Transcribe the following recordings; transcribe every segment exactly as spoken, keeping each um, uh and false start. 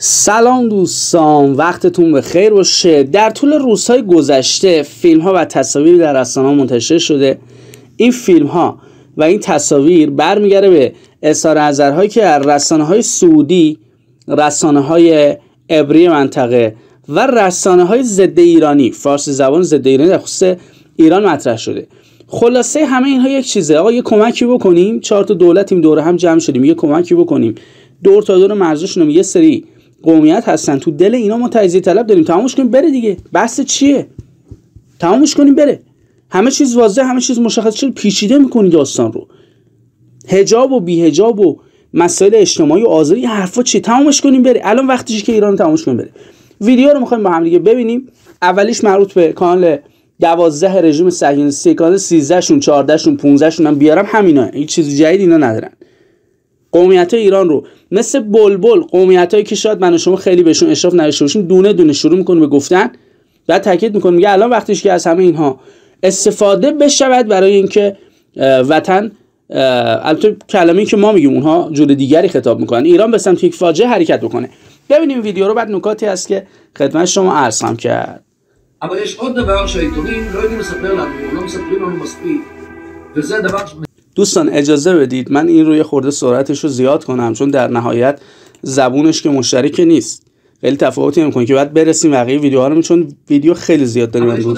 سلام دوستان، وقتتون بخیر باشه. در طول روزهای گذشته فیلم ها و تصاویر در رسانه‌ها منتشر شده. این فیلم ها و این تصاویر برمیگره به اظهار نظرهایی که در رسانه‌های سعودی، رسانه‌های عبری منطقه و رسانه‌های ضد ایرانی، فارسی زبان ضد ایرانی در خصوص ایران مطرح شده. خلاصه همه اینها یک چیزه، آقا یه کمکی بکنیم، چهار تا دولتیم دوره هم جمع شدیم، یه کمکی بکنیم، دور تا دور مرزشون یه سری قومیت هستن، تو دل اینا ما تجزیه طلب داریم، تمامش کنیم بره دیگه. بحث چیه؟ تمامش کنیم بره. همه چیز واضحه، همه چیز مشخص. چرا پیچیده می‌کنی داستان رو؟ حجاب و بی حجاب و مسائل اجتماعی و آزادی حرفا چیه؟ تمامش کنیم بره. الان وقتیه که ایران تمامش کنیم بره. ویدیو رو می‌خوایم با هم دیگه ببینیم. اولیش مربوط به کانال دوازده رژیم صهیونیستی، کانال سیزده شون، چهارده شون، پانزده شون هم بیارم همینا. هیچ چیز جدید اینا ندارن. قومیت‌های ایران رو مثل بلبل، قومیتایی که شاید من و شما خیلی بهشون اشراف نداشته باشیم، دونه دونه شروع می‌کنه به گفتن. بعد تاکید می‌کنه میگه الان وقتیش که از همه اینها استفاده بشود برای اینکه وطن، البته کلمه‌ای که ما میگیم اونها جور دیگری خطاب می‌کنن، ایران به سمت یک فاجعه حرکت بکنه. ببینیم ویدیو رو، بعد نکاتی هست که خدمت شما عرض خواهم کرد. אבל יש עוד דבר שהעיתונים לא יודעים לספר לנו, לא מספרים לנו מספיק, וזה דבר دوستان اجازه بدید من این رو یه خورده سرعتش رو زیاد کنم، چون در نهایت زبونش که مشترک نیست، خیلی تفاوتی نمی‌کنه که بعد برسیم بقیه ویدیوها رو، چون ویدیو خیلی زیاد داریم امروز.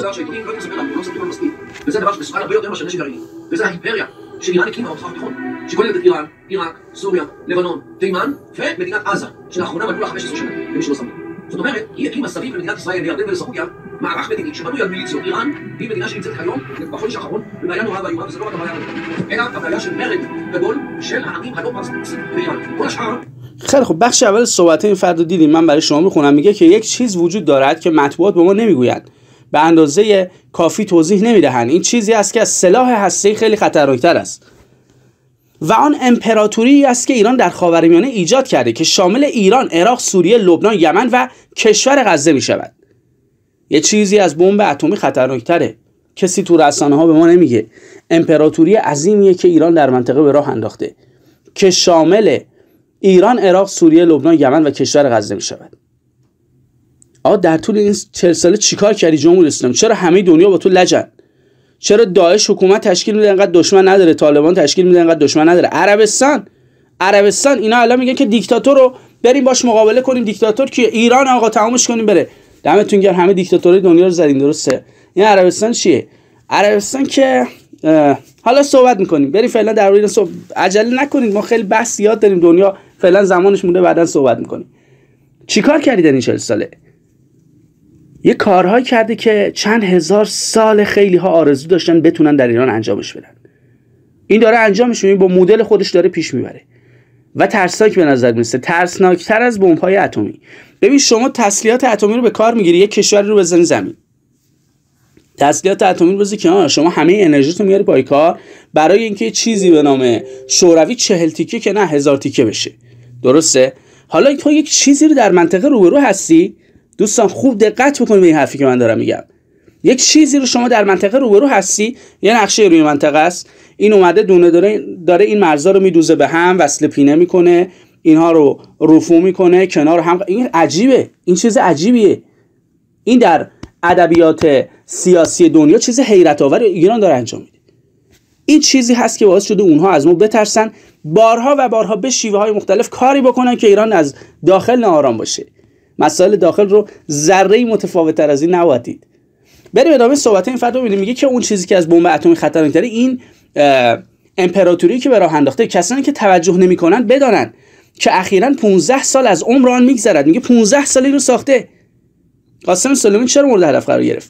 וזה דבר שמסוכן הרבה יותר מאשר נשק גרעיני, וזה האימפריה שאיראן הקימה במזרח התיכון, שכוללת את איראן, עיראק, סוריה, לבנון, תימן ומדינת עזה, שלאחרונה מלאו לה חמש עשרה שנה, למי שלא שם לב. זאת אומרת, היא הקימה סביב למדינת ישראל, לירדן ולסעודיה, מערך מדיני שבנוי על מיליציות. איראן היא מדינה שנמצאת היום בחודש האחרון בבעיה נוראה ואיומה, וזה לא רק הבעיה הזאת, אלא הבעיה של מרד גדול של העמים הלא פרסים באיראן. כל השאר خیلی خب، بخش اول صحبت این فرد رو دیدیم، من برای شما میخونم. میگه که یک چیز وجود دارد که مطبوعات به ما نمیگویند، به اندازه کافی توضیح نمیدهند. این چیزی است که از سلاح هسته‌ای خیلی خطرناکتر است و آن امپراتوری است که ایران در خاورمیانه ایجاد کرده که شامل ایران، عراق، سوریه، لبنان، یمن و کشور غزه می شود. یه چیزی از بمب اتمی خطرناکتره، کسی تو رسانه ها به ما نمیگه. امپراتوری عظیمیه که ایران در منطقه به راه انداخته که شامل ایران، عراق، سوریه، لبنان، یمن و کشور غزه می شود. آقا در طول این چهل ساله چیکار کردی جمهوری اسلامی؟ چرا همه دنیا با تو لجن؟ چرا داعش حکومت تشکیل میده انقدر دشمن نداره، طالبان تشکیل میده انقدر دشمن نداره، عربستان عربستان اینا الان میگن که دیکتاتور رو بریم باش مقابله کنیم. دیکتاتور کیه؟ ایران. آقا تمامش کنیم بره. دمتون گرم، همه دیکتاتورهای دنیا رو زدین، درسته؟ این عربستان چیه؟ عربستان که حالا صحبت میکنیم، بریم فعلا در روی صحبت. عجله نکنید، ما خیلی بحث زیاد داریم، دنیا فعلا زمانش مونده، بعداً صحبت میکنیم. چیکار کردید این چهل ساله؟ یه کارهایی کرده که چند هزار سال خیلی ها آرزو داشتن بتونن در ایران انجامش بدن. این داره انجامش میده، با مدل خودش داره پیش میبره و ترسناک به نظر میرسه، ترسناکتر از بمب‌های اتمی. ببین شما تسلیحات اتمی رو به کار میگیری، یک کشور رو بزنی زمین، تسلیحات اتمی رو بزنی کنار، شما همه انرژیتو میاری پای کار برای اینکه چیزی به نام شوروی چهل تیکه که نه هزار تیکه بشه، درسته؟ حالا تو یک چیزی رو در منطقه روبرو هستی. دوستان خوب دقت بکنید به این حرفی که من دارم میگم. یک چیزی رو شما در منطقه روبرو هستی، یه نقشه روی منطقه است، این اومده دونه داره داره این مرزا رو میدوزه به هم، وصل پینه میکنه، اینها رو رفو میکنه کنار هم. این عجیبه، این چیز عجیبیه. این در ادبیات سیاسی دنیا چیز حیرت آور ایران داره انجام میده. این چیزی هست که باعث شده اونها از ما بترسن، بارها و بارها به شیوه های مختلف کاری بکنن که ایران از داخل ناآرام باشه. مسائل داخل رو ذره‌ای متفاوت‌تر از این نبودید. بریم ادامه صحبت این فرد رو ببینیم. میگه که اون چیزی که از بمب اتمی خطرناک‌تره، این امپراتوری که به راه انداخته. کسانی که توجه نمی‌کنن بدانن که اخیراً پانزده سال از عمر آن میگذرد. میگه پانزده سال اینو ساخته. قاسم سلیمانی چرا مورد هدف قرار گرفت؟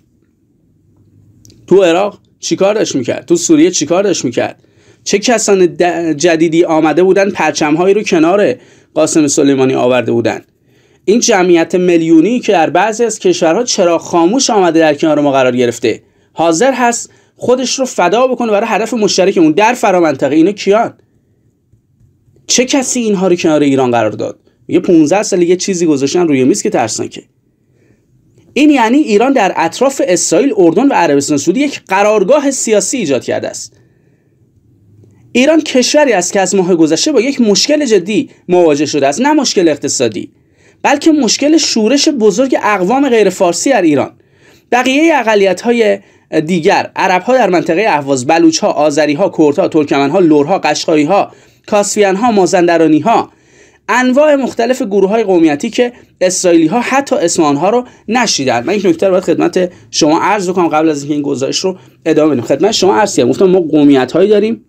تو عراق چیکار داشت می‌کرد؟ تو سوریه چیکار داشت می‌کرد؟ چه کسان جدیدی آمده بودن پرچم‌هایی رو کنار قاسم سلیمانی آورده بودن؟ این جمعیت میلیونی که در بعضی از کشورها چرا خاموش آمده در کنار ما قرار گرفته، حاضر هست خودش رو فدا بکنه برای هدف مشترکمون در فرامنطقه. اینا کیان؟ چه کسی اینها رو کنار ایران قرار داد؟ میگه پانزده سال یه چیزی گذاشتن روی میز که ترسناکه. این یعنی ایران در اطراف اسرائیل، اردن و عربستان سعودی یک قرارگاه سیاسی ایجاد کرده است. ایران کشوری است که از ماه گذشته با یک مشکل جدی مواجه شده است، نه مشکل اقتصادی، بلکه مشکل شورش بزرگ اقوام غیر فارسی در ایران. بقیه اقلیت‌های دیگر، عرب‌ها در منطقه اهواز، بلوچ‌ها، آذری‌ها، کردها، ترکمن‌ها، لرها، قشقایی‌ها، کاسپیان‌ها، مازندرانی‌ها، انواع مختلف گروه‌های قومیتی که اسرائیلی‌ها حتی اسم آنها رو نشیدن. من یک نکته رو باید خدمت شما عرض کنم قبل از اینکه این گزارش رو ادامه بدیم. خدمت شما عرض کردم، گفتم ما قومیت‌هایی داریم،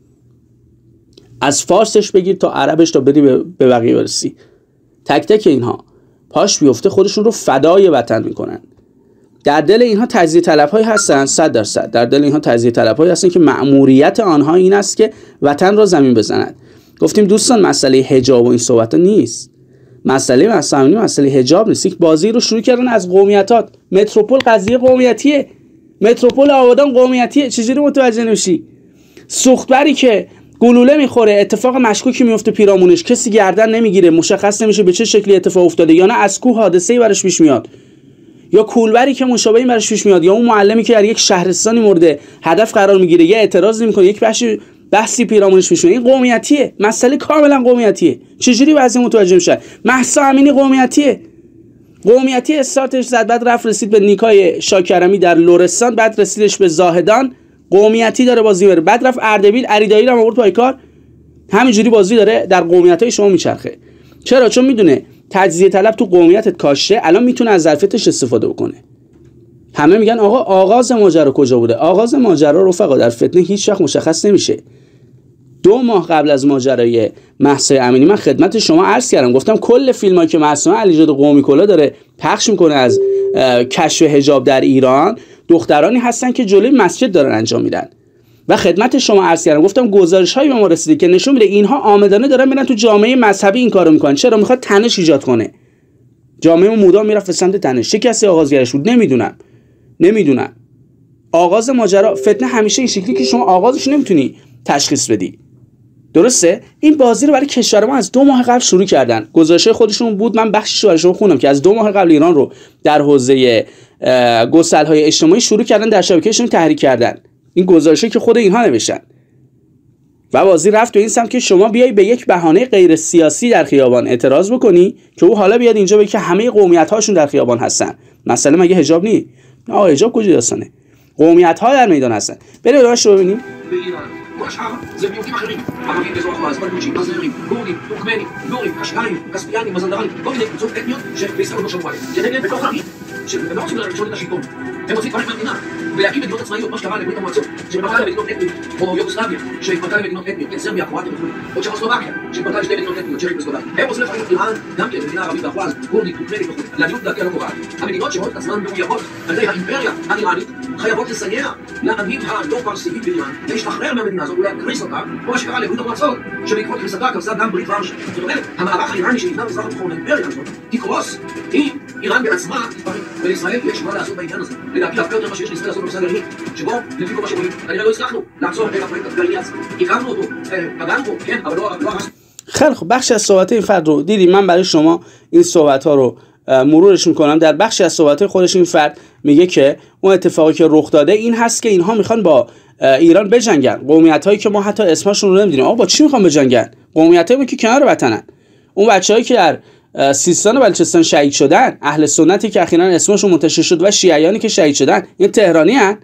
از فارسش بگیر تا عربش تا بری به بقیه برسی، تک تک اینها پاش بیفته خودشون رو فدای وطن میکنن. در دل اینها تجزیه طلب‌هایی هستن، صد درصد در دل اینها تجزیه طلب‌هایی هستن که مأموریت آنها این است که وطن را زمین بزنند. گفتیم دوستان مسئله حجاب و این صحبت‌ها نیست. مسئله مسئله مسئله حجاب نیست. یک بازی رو شروع کردن از قومیتات. متروپول قضیه قومیتیه. متروپول آبادان قومیتیه. چجوری متوجه نمیشی؟ سوختبری که گلوله میخوره، اتفاق مشکوکی میفته پیرامونش، کسی گردن نمیگیره، مشخص نمیشه به چه شکلی اتفاق افتاده، یا نه از کوه حادثه‌ای براش پیش میاد، یا کولبری که مشابهی براش پیش میاد، یا اون معلمی که در یک شهرستانی مورد هدف قرار میگیره یه اعتراض میکنه، یک بخشی بحثی پیرامونش پیش میاد. این قومیتیه، مسئله کاملا قومیتیه. چجوری بعضی متوجه میشن؟ مهسا امینی قومیتیه. قومیتی استارتش زد، بعد رفت رسید به نیکای شاکرمی در لرستان، بعد رسیدش به زاهدان، قومیتی داره بازی بره، بعد رفت اردبیل، اریدایی رو آورد پای کار. همینجوری بازی داره در قومیتای شما میچرخه. چرا؟ چون میدونه تجزیه طلب تو قومیتت کاشته، الان میتونه از ظرفیتش استفاده بکنه. همه میگن آقا آغاز ماجرا کجا بوده؟ آغاز ماجرا رفقا در فتنه هیچ وقت مشخص نمیشه. دو ماه قبل از ماجرای مهسا امینی من خدمت شما عرض کردم، گفتم کل فیلمایی که معصومه علیزاده قومی کلا داره پخش میکنه از کشف حجاب در ایران، دخترانی هستن که جلوی مسجد دارن انجام میدن. و خدمت شما عرض کردم، گفتم گزارش‌هایی به ما رسیده که نشون میده اینها آمدانه دارن میرن تو جامعه مذهبی این کارو میکنن. چرا؟ میخواد تنش ایجاد کنه. جامعه مدام میرفت به سمت تنش. چه کسی آغازگرش بود؟ نمیدونم. نمیدونم. آغاز ماجرا فتنه همیشه این شکلی که شما آغازش نمیتونی تشخیص بدی. درسته؟ این بازی رو برای کشور ما از دو ماه قبل شروع کردن. گزارش خودشون بود، من بخشش رو برای شما خوندم که از دو ماه قبل ایران رو در حوزه گسل‌های اجتماعی شروع کردن، در شبکه‌شون تحریک کردن. این گزارشی که خود اینها نوشتن. و بازی رفت تو این سمت که شما بیای به یک بهانه غیر سیاسی در خیابان اعتراض بکنی که او حالا بیاد اینجا بگه که همه قومیت‌هاشون در خیابان هستن. مثلا مگه حجاب نی؟ نه حجاب کجا داستانه؟ قومیت‌ها در میدان هستن. بریم راش رو ببینیم. כל השאר זה מיעוטים אחרים, ערבים באזור אחוז, בלג'ים, אזרים, כורדים, טורקמנים, לורים, קשקאים, כספיאנים, מזנדרנים, כל מיני קבוצות אתניות שבישראל עוד לא שמעו עליהן. כנגד בתוך ערים, שהם לא רוצים לשאול את השלטון. הם רוצים דברים מהמדינה, ולהקים מדינות עצמאיות, מה שקרה לברית המועצות, שמתפרקה למדינות אתניות, או יוגוסלביה, שהתפרקה למדינות אתניות, כן, סרביה, קרואטיה וכו', או צ'כוסלובקיה, שהתפרקה לשתי מדינות אתניות, צ'כיה וסלובקיה. הם רוצים לפרק את איראן, גם כן, מדינה ערבית באחוז, כורדית, טורקמנית וכו'. לעניות דעתי הלא קובעת. המדינות שרואות את עצמן מאוימות על ידי האימפריה האיראנית חייבות לסייע לעמים הלא פרסיים באיראן להשתחרר מהמדינה הזאת ולהקריס אותה, כמו שקרה לברית המועצות, שבעקבות קריסתה קרסה גם ברית ורשה. זאת אומרת, המערך האיראני שנבנה במזרח התיכון, האימפריה הזאת, תקרוס אם איראן בעצמה תתפרק, ולישראל יש מה לעשות בעניין הזה. לדעתי הרבה יותר מה שיש לישראל לעשות בנושא הגרעיני, שבו לפי כל מה שרואים, כנראה לא הצלחנו לעצור את הפרויקט הגרעיני הזה. הקמנו אותו, פגענו בו, כן, אבל לא הרסנו. خیلی خب، بخش از صحبت این فرد رو دیدیم. من برای شما این صحبت ها رو مرورش میکنم. در بخش از صحبت خودش این فرد میگه که اون اتفاقی که رخ داده این هست که اینها میخوان با ایران بجنگن. قومیت هایی که ما حتی اسمشون رو نمیدونیم. آقا با چی میخوان بجنگن؟ قومیت هایی که کنار وطنن. اون بچه‌هایی که در سیستان و بلوچستان شهید شدن، اهل سنتی که اخیراً اسمشون منتشر شد و شیعیانی که شهید شدن، این تهرانی ان.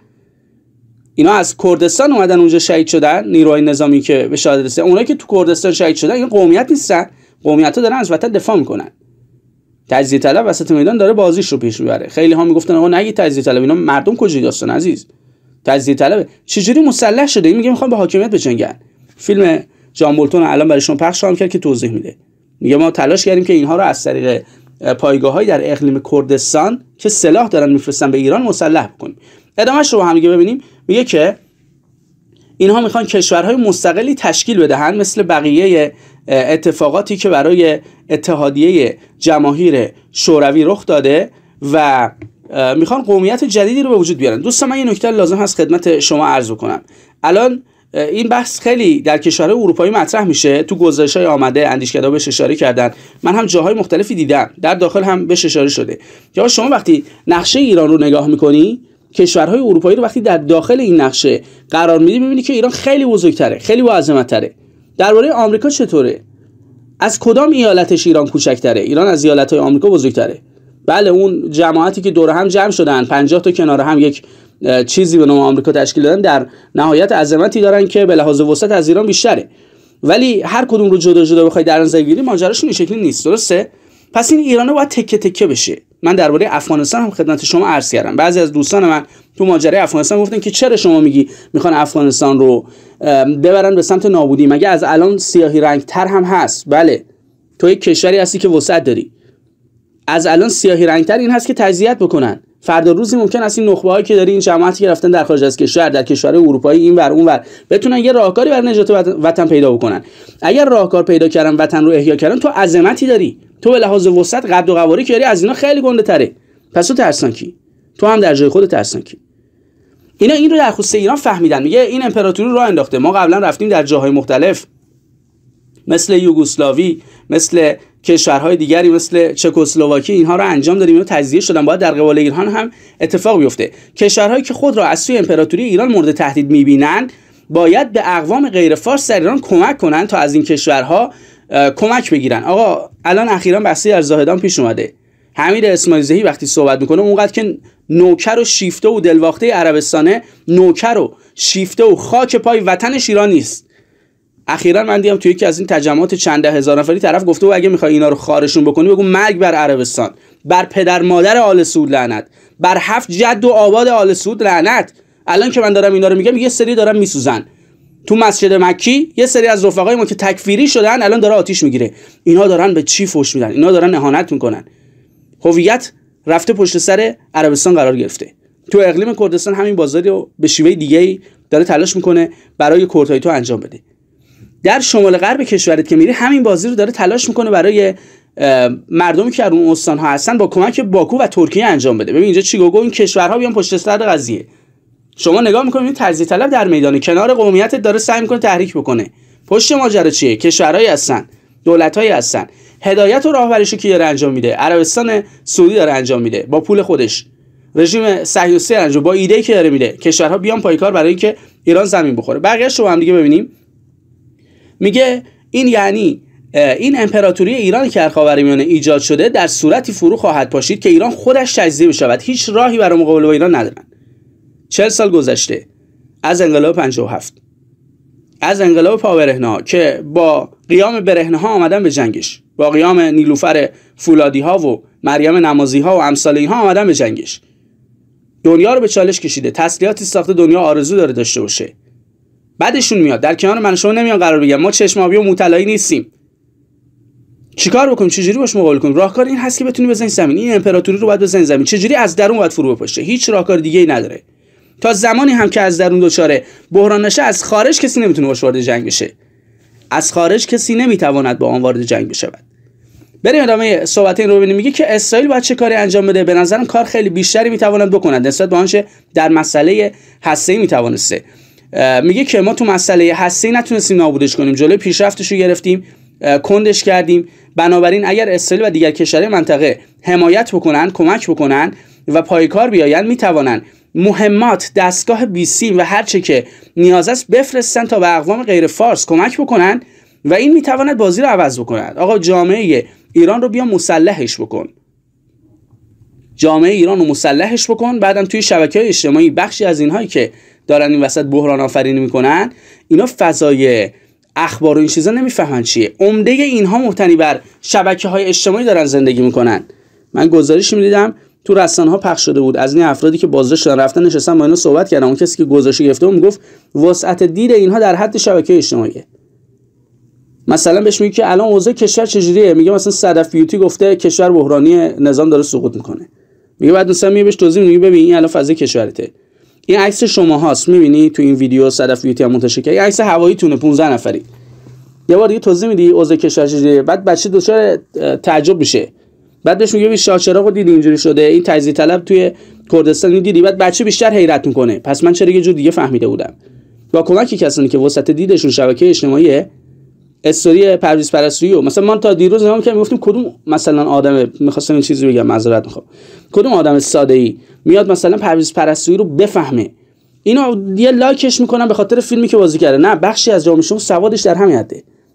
اینا از کردستان اومدن اونجا شهید شدن، نیروهای نظامی که به شهادت رسیدن. اونایی که تو کردستان شهید شدن این قومیت نیستن. قومیت‌ها دارن از وطن دفاع میکنن. تجزیه طلب وسط میدان داره بازیش رو پیش میبره. خیلی ها میگفتن آقا نگید تجزیه طلب، اینا مردم کجای داستان عزیز؟ تجزیه طلب چجوری مسلح شده؟ این میگه میخوام با حاکمیت بجنگن. فیلم جان بولتون الان برای شما پخش خواهم کرد که توضیح میده. میگه ما تلاش کردیم که اینها رو از طریق پایگاه‌های در اقلیم کردستان که سلاح دارن میفرستن به ایران مسلح بکنیم. ادامهش رو هم دیگه ببینیم. میگه که اینها میخوان کشورهای مستقلی تشکیل بدهن مثل بقیه اتفاقاتی که برای اتحادیه جماهیر شوروی رخ داده و میخوان قومیت جدیدی رو به وجود بیارن. دوستان من یه نکته لازم هست خدمت شما عرض کنم. الان این بحث خیلی در کشورهای اروپایی مطرح میشه. تو گزارش‌های آمده اندیشکدها بهش اشاره کردن. من هم جاهای مختلفی دیدم. در داخل هم بهش اشاره شده. که شما وقتی نقشه ایران رو نگاه میکنی، کشورهای اروپایی رو وقتی در داخل این نقشه قرار میدی، میبینی که ایران خیلی بزرگتره، خیلی با عظمت‌تره. درباره آمریکا چطوره؟ از کدام ایالتش ایران کوچکتره؟ ایران از ایالت‌های آمریکا بزرگتره. بله اون جماعتی که دور هم جمع شدن پنجاه تا کنار هم یک چیزی به نام آمریکا تشکیل دادن در نهایت عظمتی دارن که به لحاظ وسعت از ایران بیشتره، ولی هر کدوم رو جدا جدا بخوای در نظر بگیری ماجراش این شکلی نیست. درسته؟ پس این ایران باید تکه تکه بشه. من درباره افغانستان هم خدمت شما عرض کردم. بعضی از دوستان من تو ماجرای افغانستان گفتن که چرا شما میگی میخوان افغانستان رو ببرن به سمت نابودی، مگه از الان سیاهی رنگ تر هم هست؟ بله تو یک کشوری هستی که وسعت داری، از الان سیاهی رنگ تر این هست که تجزیه بکنن. فردا روزی ممکن است این نخبه هایی که داری، این جماعتی که رفتن در خارج از کشور، در کشورهای اروپایی این ور اون ور، بتونن یه راهکاری برای نجات وطن پیدا بکنن. اگر راهکار پیدا کردن وطن رو احیا کردن، تو عظمتی داری، تو به لحاظ وسعت قد و قواری که داری از اینا خیلی گنده تره. پس تو ترسان کی؟ تو هم در جای خودت ترسان کی؟ اینا این رو در خصوص ایران فهمیدن. میگه این امپراتوری رو راه انداخته. ما قبلا رفتیم در جاهای مختلف مثل یوگسلاوی، مثل کشورهای دیگری مثل چکسلواکی، اینها رو انجام دادیم، اینو تجزیه شدن. باید در قبال ایران هم اتفاق بیفته. کشورهایی که خود را از سوی امپراتوری ایران مورد تهدید می‌بینند باید به اقوام غیر فارس در ایران کمک کنن تا از این کشورها کمک بگیرن. آقا الان اخیراً بحثی از زاهدان پیش اومده. حمید اسماعیل زهی وقتی صحبت میکنه اونقدر که نوکر و شیفته و دلواخته عربستانه، نوکر و شیفته و خاک پای وطنش ایران نیست. اخیراً من دیدم توی یکی از این تجمعات چند ده هزار نفری طرف گفته و اگه میخوای اینا رو خارشون بکنی بگو مرگ بر عربستان، بر پدر مادر آل سعود لعنت، بر هفت جد و آباد آل سعود لعنت. الان که من دارم اینا رو میگم یه سری دارن میسوزن. تو مسجد مکی یه سری از رفقای ما که تکفیری شدن الان داره آتیش میگیره. اینا دارن به چی فوش میدن؟ اینا دارن اهانت میکنن. هویت رفته پشت سر عربستان قرار گرفته. تو اقلیم کردستان همین بازاری رو به شیوه دیگه‌ای داره تلاش میکنه برای کردهای تو انجام بده. در شمال غرب کشورت که میری همین بازی رو داره تلاش میکنه برای مردمی که اون استان‌ها هستن با کمک باکو و ترکیه انجام بده. ببین اینجا چی گفت؟ این کشورها بیان پشت سر قضیه. شما نگاه میکنید این تجزیه طلب در میدان کنار قومیتت داره سعی میکنه تحریک بکنه. پشت ماجرا چیه؟ کشورهایی هستن، دولت‌هایی هستن. هدایت و راهبریشو کی داره انجام میده؟ عربستان سعودی داره انجام میده با پول خودش. رژیم صهیونیستی انجام با ایده‌ای که داره میده. کشورها بیان پایکار برای اینکه ایران زمین بخوره. بقیه‌اش رو هم دیگه ببینیم. میگه این یعنی این امپراتوری ایران که در خاورمیانه ایجاد شده در صورتی فرو خواهد پاشید که ایران خودش تجزیه بشود. هیچ راهی برای مقابله با ایران ندارن. چهل سال گذشته از انقلاب پنجاه و هفت، از انقلاب پابرهنه‌ها که با قیام برهنه‌ها آمدن به جنگش، با قیام نیلوفر فولادی‌ها و مریم نمازی‌ها و امثال اینها آمدن به جنگش، دنیا رو به چالش کشیده، تسلیحاتی ساخته دنیا آرزو داره داشته باشه. بعدشون میاد در کنار من شما نمیان قرار بگم ما چشم آبی و مطلعی نیستیم. چیکار بکنیم؟ چجوری باش مقابله کنیم؟ راهکار این هست که بتونی بزنی زمین. این امپراتوری رو باید بزنی زمین. چجوری؟ از درون باید فرو بپاشه. هیچ راهکار دیگه‌ای نداره. تا زمانی هم که از درون دچار بحران نشه، از خارج کسی نمیتونه باش وارد جنگ بشه. از خارج کسی نمیتواند با آن وارد جنگ بشه. بریم ادامه صحبت این رو ببینیم. میگه که اسرائیل باید چه کاری انجام بده؟ به نظرم کار خیلی بیشتری میتواند بکند نسبت به آنچه در مسئله هسته‌ای میتوانسته. میگه که ما تو مسئله هسته‌ای نتونستیم نابودش کنیم، جلوی پیشرفتش رو گرفتیم، کندش کردیم. بنابراین اگر اسرائیل و دیگر کشورهای منطقه حمایت بکنن، کمک بکنن و پایکار بیاین، میتوانن مهمات، دستگاه بیسیم و هر چه که نیاز است بفرستن تا به اقوام غیر فارس کمک بکنن و این میتواند بازی رو عوض بکند. آقا جامعه ایران رو بیا مسلحش بکن. جامعه ایران رو مسلحش بکن. بعدم توی شبکه‌های اجتماعی بخشی از اینهایی که دارن این وسط بحران آفرینی میکنن، اینا فضای اخبار و این چیزا نمیفهمن چیه. عمده اینها مبتنی بر شبکه‌های اجتماعی دارن زندگی میکنن. من گزارشی میدیدم تو رسانه‌ها پخش شده بود از این افرادی که بازداشت شدن رفتن نشستن با اینا صحبت کردن. اون کسی که گزارش گرفته بود میگفت وسعت دید اینها در حد شبکه اجتماعیه. مثلا بهش میگه که الان اوضاع کشور چجوریه، میگه مثلا صدف بیوتی گفته کشور بحرانی، نظام داره سقوط میکنه. میگه بعد مثلا میگه بهش توضیح میگه ببین این الان فضای کشورته، این عکس شما هاست، میبینی تو این ویدیو صدف بیوتی هم منتشر کرد، این عکس هوایی تونه پانزده نفری. یه بار دیگه توضیح میدی اوضاع کشور چجوریه، بعد بچه دچار تعجب میشه. بعد بهش میگه شاچراغو دیدی اینجوری شده، این تجزیه طلب توی کردستان دیدی، بعد بچه بیشتر حیرت میکنه پس من چرا یه جور دیگه فهمیده بودم. با کمک کسانی که وسط دیدشون شبکه اجتماعی استوری پرویز پرستویی و مثلا ما تا دیروز نگاه می‌کردیم میگفتیم کدوم مثلا آدم، می‌خواستم این چیزی بگم معذرت می‌خوام، کدوم آدم ساده‌ای میاد مثلا پرویز پرستویی رو بفهمه. اینا یه لایکش میکنن به خاطر فیلمی که بازی کرده. نه، بخشی از جامعه شما سوادش در همین حده.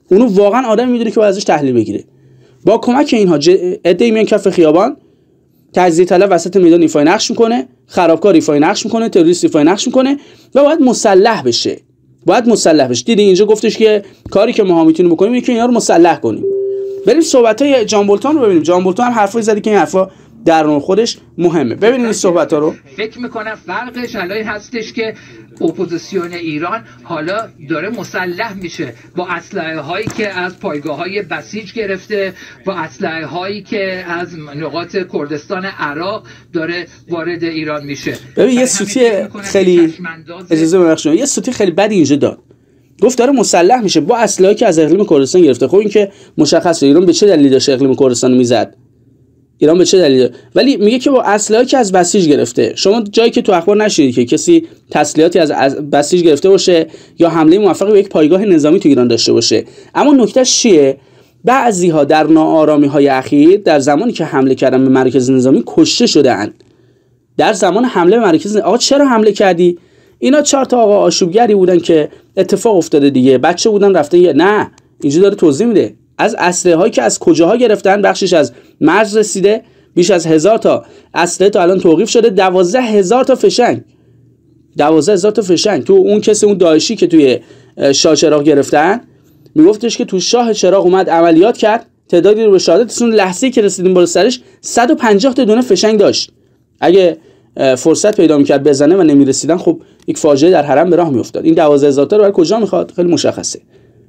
اونو واقعا آدمی میدونه که باید ازش تحلیل بگیره. با کمک اینها عده‌ای میان کف خیابان، تجزیه طلب وسط میدان ایفای نقش میکنه، خرابکار ایفای نقش میکنه، تروریست ایفای نقش میکنه و باید مسلح بشه. باید مسلح بشه. دیدی اینجا گفتش که کاری که ما میتونیم بکنیم اینه که اینا رو مسلح کنیم. بریم صحبت‌های جان بولتون رو ببینیم. جان بولتون هم حرفایی زدی که این حرفا در نوع خودش مهمه. ببینید این صحبت‌ها رو. فکر میکنم فرقش الان هستش که اپوزیسیون ایران حالا داره مسلح میشه با اسلحه هایی که از پایگاه های بسیج گرفته، با اسلحه هایی که از نقاط کردستان عراق داره وارد ایران میشه. ببین یه سوتی خیلی اجازه ببخشید، یه سوتی خیلی بدی اینجا داد. گفت داره مسلح میشه با اسلحه‌ای که از اقلیم کردستان گرفته. خب این که مشخصه ایران به چه دلیلی داشت اقلیم کردستان رو میزد؟ ایران به چه دلیل؟ ولی میگه که با اسلحه‌ای که از بسیج گرفته. شما جایی که تو اخبار نشیدید که کسی تسلیحاتی از بسیج گرفته باشه یا حمله موفق به یک پایگاه نظامی تو ایران داشته باشه. اما نکتهش چیه؟ بعضی‌ها در ناآرامی‌های اخیر در زمانی که حمله کردن به مرکز نظامی کشته شده‌اند. در زمان حمله به مرکز آقا چرا حمله کردی؟ اینا چهار تا آقا آشوبگری بودن که اتفاق افتاده دیگه، بچه بودن رفته یه نه، اینجا داره توضیح میده. از اسلحه هایی که از کجاها گرفتن، بخشش از مرز رسیده، بیش از هزار تا اسلحه تا الان توقیف شده، دوازده هزار تا فشنگ دوازده هزار تا فشنگ. تو اون کسی اون داعشی که توی شاه چراغ گرفتن میگفتش که تو شاه چراغ اومد عملیات کرد، تعدادی رو به شهادت اون لحظه‌ای که رسیدیم بالا سرش صد و پنجاه تا دونه فشنگ داشت. اگه فرصت پیدا میکرد بزنه و نمیرسیدن خب یک فاجعه در حرم به راه میافتاد. این دوازده هزار تا رو برای کجا میخواد؟ خیلی مشخصه.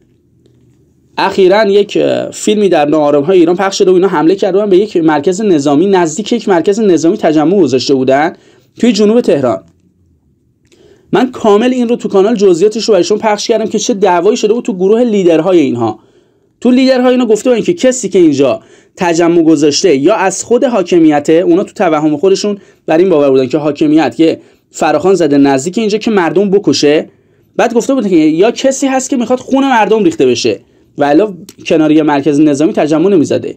اخیراً یک فیلمی در ناآرامی‌های ایران پخش شده و اینا حمله کردن به یک مرکز نظامی، نزدیک یک مرکز نظامی تجمع گذاشته بودن توی جنوب تهران. من کامل این رو تو کانال جزئیاتش رو براشون پخش کردم که چه دعوایی شده بود تو گروه لیدرهای اینها. تو لیدرهای اینا گفته بودن که کسی که اینجا تجمع گذاشته یا از خود حاکمیته، اونا تو توهم خودشون بر این باور بودن که حاکمیت که فراخوان زده نزدیک اینجا که مردم بکشه. بعد گفته بودن که یا کسی هست که میخواد خون مردم ریخته بشه و الا کناری مرکز نظامی تجمع نمیزده.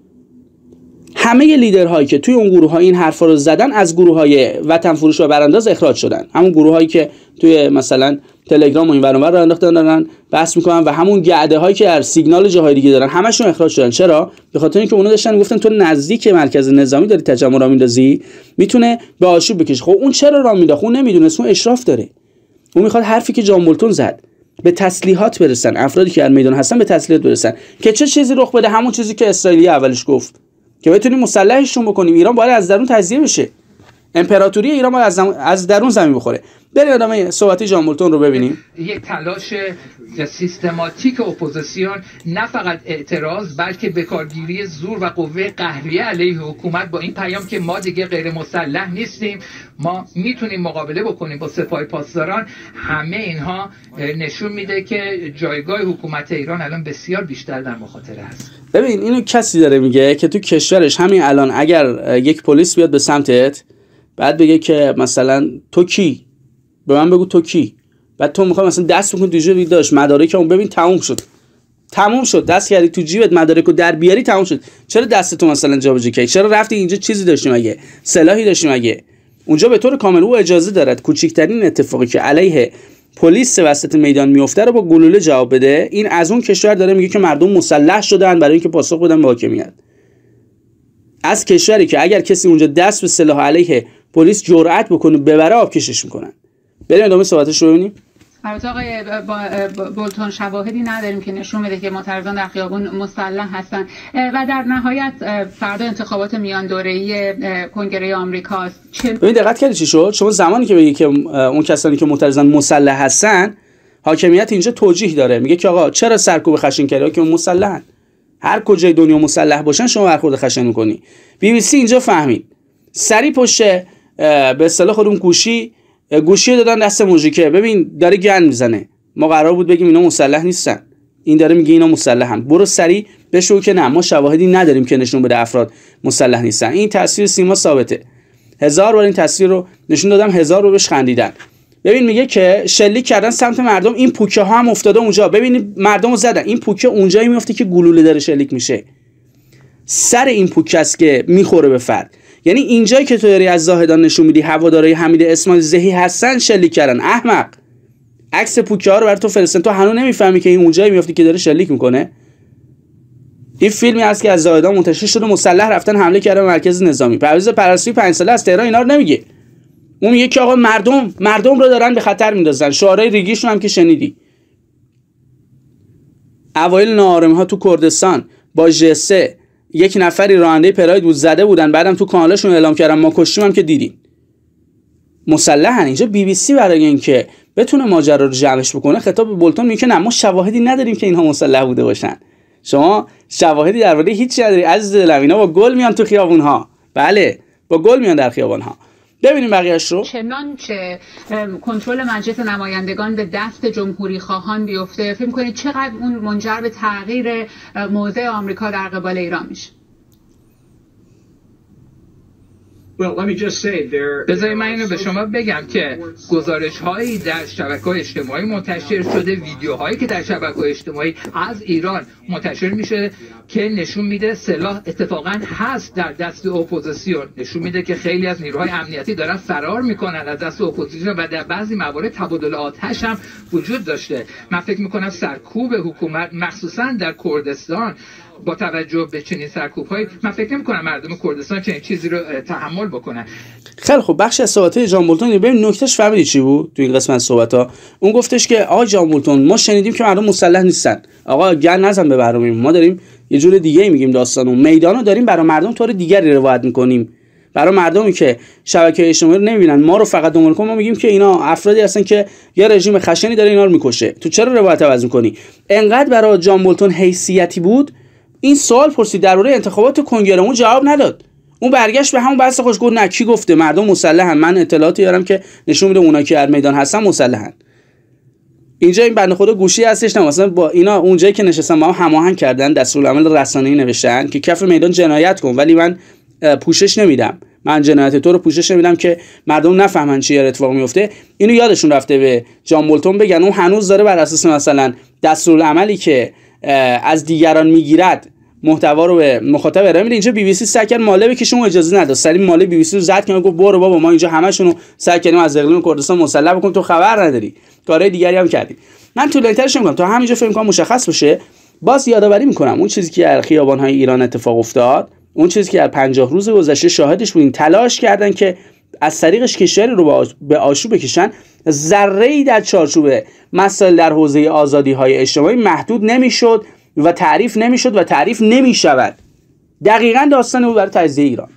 همه لیدرهایی که توی اون گروه ها این حرفا رو زدن از گروه های وطن فروش و برانداز اخراج شدن. همون گروه هایی که توی مثلا تلگرام و این ور اون ور راه انداختن دارن بحث میکنن و همون گعده هایی که در سیگنال جاهای دیگه دارن همشون اخراج شدن. چرا؟ به خاطر اینکه اونا داشتن میگفتن تو نزدیک مرکز نظامی داری تجمع را میندازی، میتونه به آشوب بکشه. خب اون چرا راه مینداخت؟ اون نمیدونست، اون اشراف داره. اون میخواد حرفی که جان بولتون زد به تسلیحات برسن، افرادی که در میدان هستن به تسلیحات برسن که چه چیزی رخ بده؟ همون چیزی که اسرائیلی اولش گفت که بتونیم مسلحشون بکنیم. ایران باید از درون تجزیه بشه. امپراتوری ایران باید از, زم... از درون زمین بخوره. بریم ادامه صحبت جان بولتون رو ببینیم. یک تلاش سیستماتیک اپوزیسیون، نه فقط اعتراض بلکه بکارگیری زور و قوه قهریه علیه حکومت با این پیام که ما دیگه غیر مسلح نیستیم، ما میتونیم مقابله بکنیم با سپاه پاسداران. همه اینها نشون میده که جایگاه حکومت ایران الان بسیار بیشتر در مخاطره است. ببین اینو کسی داره میگه که تو کشورش همین الان اگر یک پلیس بیاد به سمتت بعد بگه که مثلا تو کی؟ به من بگو تو کی؟ بعد تو میخوای مثلا دست بکن تو جیبت، داشت مدارکمو ببین تموم شد. تموم شد. دست کردی تو جیبت مدارکو در بیاری تموم شد. چرا دستتو مثلا جابجا کردی؟ چرا رفتی اینجا چیزی داشتی مگه؟ سلاحی داشتی مگه؟ اونجا به طور کامل او اجازه دارد کوچکترین اتفاقی که علیه پلیس وسط میدان میفته رو با گلوله جواب بده. این از اون کشور داره میگه که مردم مسلح شدن برای اینکه پاسخ بدن به حاکمیت. از کشوری که اگر کسی اونجا دست به سلاح علیه پلیس جرأت بکنه ببره آبکشش میکنن. بریم ادامه صحبتش رو ببینیم. البته آقای بولتون شواهدی نداریم که نشون بده که معترضان در خیابون مسلح هستن و در نهایت فردا انتخابات میان دوره‌ای کنگره آمریکاست. ببین دقت کردی چی شد؟ شما زمانی که بگی که اون کسانی که معترضان مسلح هستن، حاکمیت اینجا توجیه داره، میگه که آقا چرا سرکوب خشن کردی که مسلحن؟ هر کجای دنیا مسلح باشن شما برخورد خشن می‌کنی. بی بی سی اینجا فهمید. سری پشت به اصطلاح خودمون گوشی گوشی دادن دست موژیکه. ببین داره گن میزنه. ما قرار بود بگیم اینا مسلح نیستن، این داره میگه اینا مسلحن. برو سری بشو که نه ما شواهدی نداریم که نشون بده افراد مسلح نیستن. این تصویر سیما ثابته. هزار بار این تصویر رو نشون دادم، هزار رو بهش خندیدن. ببین میگه که شلیک کردن سمت مردم، این پوکه ها هم افتاده اونجا. ببینید مردمو زدن. این پوکه اونجایی میفته که گلوله داره شلیک میشه. سر این پوکه است که میخوره به فرد. یعنی اینجایی که تو داری از زاهدان نشون میدی هوادارهای حمید اسماعیل زهی هستن شلیک کردن. احمق. عکس پوکه ها رو برای تو فرستن، تو هنوز نمیفهمی که این اونجایی میافتی که داره شلیک میکنه. این فیلمی هست که از زاهدان منتشر شده، مسلح رفتن حمله کردن به مرکز نظامی. پرویز پرستویی پنج ساله از تهران اینا رو نمیگه. اون میگه که آقا مردم مردم رو دارن به خطر میندازن. شعارهای ریگیشون هم که شنیدی. اوایل ناآرامی ها تو کردستان با ژ سه یک نفری راننده پراید بود زده بودن، بعدم تو کانالشون اعلام کردن ما کشتیم هم که دیدین. مسلحن. اینجا بی بی سی برای اینکه بتونه ماجرا رو جمعش بکنه خطاب به بولتون میگه که نه ما شواهدی نداریم که اینها مسلح بوده باشن. شما شواهدی درباره هیچ نداری عزیز دلم. اینا با گل میان تو خیابون ها. بله با گل میان در خیابان ها. ببینیم بقیه‌اش رو. چنانچه کنترل مجلس نمایندگان به دست جمهوری خواهان بیفته، فکر می‌کنید چقدر اون منجر به تغییر موضع آمریکا در قبال ایران میشه؟ بذارید من اینو به شما بگم که گزارش هایی در شبکه‌های اجتماعی منتشر شده، ویدیوهایی که در شبکه‌های اجتماعی از ایران منتشر میشه که نشون میده سلاح اتفاقا هست در دست اپوزیسیون، نشون میده که خیلی از نیروهای امنیتی دارن فرار میکنن از دست اپوزیسیون و در بعضی موارد تبادل آتش هم وجود داشته. من فکر میکنم سرکوب حکومت مخصوصا در کردستان با توجه به چنین سرکوب‌هایی، من فکر نمی‌کنم مردم کردستان چنین چیزی رو تحمل بکنن. خیلی خب بخشی از صحبت‌های جان بولتون ببین نکتهش فهمیدی چی بود تو این قسمت از صحبت‌ها؟ اون گفتش که آقا جان بولتون ما شنیدیم که مردم مسلح نیستن. آقا گل نزن به برنامه ما، داریم یه جور دیگه میگیم داستانو. میدانو داریم برای مردم طور دیگری روایت می‌کنیم. برای مردمی که شبکه‌های اجتماعی رو نمی‌بینن، ما رو فقط دنبال کنن، ما میگیم که اینا افرادی هستن که یه رژیم خشنی داره اینا رو می‌کشه. تو چرا روایت عوض می‌کنی؟ انقدر برای جان بولتون حیثیتی بود این سوال پرسید درباره انتخابات کنگره، اون جواب نداد. اون برگشت به همون بحث خوش، گفت نه کی گفته مردم مسلحن، من اطلاعاتی دارم که نشون میده اونا که در میدان هستن مسلحن. اینجا این بنده خدا گوشی هستش، نه مثلا با اینا اونجایی که نشستن با هم هماهنگ کردن، دستورالعمل رسانه‌ای نوشتن که کف میدان جنایت کن ولی من پوشش نمیدم، من جنایت تو رو پوشش نمیدم که مردم نفهمن چی اتفاق میفته. اینو یادشون رفته به جان بولتون بگن اون هنوز داره بر اساس مثلا دستورالعملی که از دیگران میگیرد محتوا رو به مخاطب ارائه میده. اینجا بی بی سی سعی کرد ماله بکشه، اون اجازه نداد. سری ماله بی بی سی رو زد که گفت برو بابا ما اینجا همشونو سعی کردیم از اقلیم کردستان مسلح بکنیم، تو خبر نداری. کارهای دیگری هم کردیم. من طولانی‌ترش نمی‌کنم تا همینجا فکر کنم مشخص بشه. باز یادآوری می‌کنم اون چیزی که در خیابان‌های ایران اتفاق افتاد، اون چیزی که در پنجاه روز گذشته شاهدش بودیم، تلاش کردن که از طریقش کشوری رو به آشوب بکشن، ذره‌ای در چارچوب مسائل در حوزه آزادی‌های اجتماعی محدود نمی‌شد و تعریف نمی‌شد و تعریف نمی‌شود. دقیقاً داستان بود برای تجزیه ایران.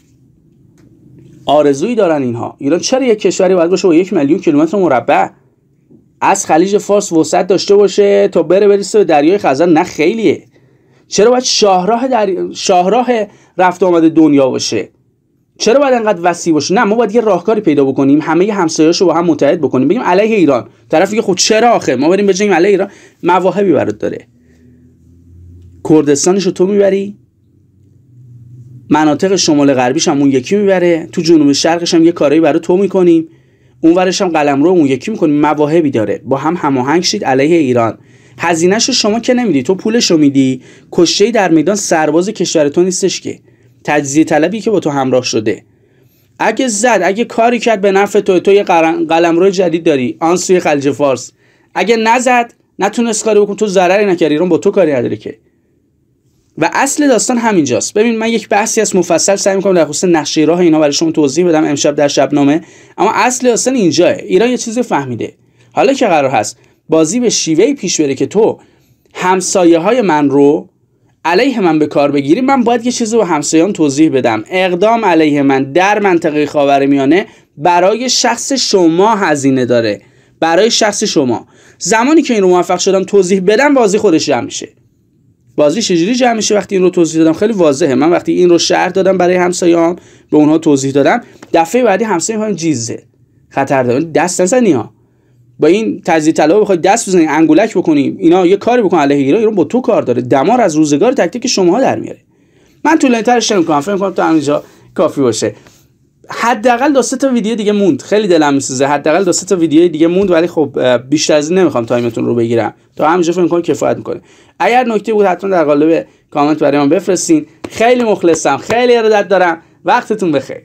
آرزویی دارن اینها. ایران چرا یک کشوری باید باشه با یک میلیون کیلومتر مربع از خلیج فارس وسعت داشته باشه تا بره برسه به دریای خزر؟ نه خیلیه. چرا باید شاهراه در... شاهراه رفت آمد دنیا باشه؟ چرا باید انقدر وسیع باشه؟ نه ما باید یه راهکاری پیدا بکنیم، همه همسایه‌اشو با هم متحد بکنیم، بگیم علیه ایران. طرف میگه خب چرا آخه ما بریم بجنگیم علیه ایران؟ مواهبی برات داره. کردستانشو تو میبری، مناطق شمال غربیش هم اون یکی میبره، تو جنوب شرقش هم یه کاری برای تو میکنیم، اونورش هم قلمرو اون یکی میکنیم. مواهبی داره، با هم هماهنگ شید علیه ایران. هزینه‌شو شما که نمیدی، تو پولشو میدی. کشته‌ای در میدان سرباز کشور تو نیستش که، تجزیه طلبی که با تو همراه شده. اگه زد، اگه کاری کرد به نفع تو، تو یه قلمرو جدید داری آن سوی خلیج فارس. اگه نزد، نتونست کاری بکن، تو ضرری نکردی، ایران با تو کاری نداره که. و اصل داستان همینجاست. ببین من یک بحثی از مفصل سعی می‌کنم در خصوص نقشه راه اینا برای شما توضیح بدم امشب در شبنامه، اما اصل داستان اینجاه. ایران یه چیزی فهمیده. حالا که قرار هست بازی به شیوهی پیش بره که تو همسایه‌های من رو علیه من به کار بگیری، من باید یه چیزی رو همسایه‌ام توضیح بدم. اقدام علیه من در منطقه خاورمیانه برای شخص شما هزینه داره، برای شخص شما. زمانی که این رو موفق شدم توضیح بدم، بازی خودش جمع میشه. بازی چجوری جمع میشه؟ وقتی این رو توضیح دادم خیلی واضحه. من وقتی این رو شرح دادم برای همسایه‌ام، به اونها توضیح دادم، دفعه بعدی همسایه میگن جیزه خطر داره، دست نزنی ها. با این تجزیه طلب بخوای دست بزنی، انگولک بکنیم، اینا یه کاری بکن علیه ایران، ایران با تو کار داره، دمار از روزگار تکتیک شماها در میاره. من طولانی‌ترش نمی‌کنم، فکر می‌کنم تا همینجا کافی باشه. حداقل دو سه تا ویدیو دیگه موند، خیلی دلم میسوزه. حداقل دو سه تا ویدیو دیگه موند، ولی خب بیشتر از این نمیخوام تایمتون رو بگیرم. تا همینجا فکر می‌کنم کفایت می‌کنه. اگر نکته بود حتما در قالب کامنت برای من بفرستین. خیلی مخلصم، خیلی ارادت دارم. وقتتون بخیر.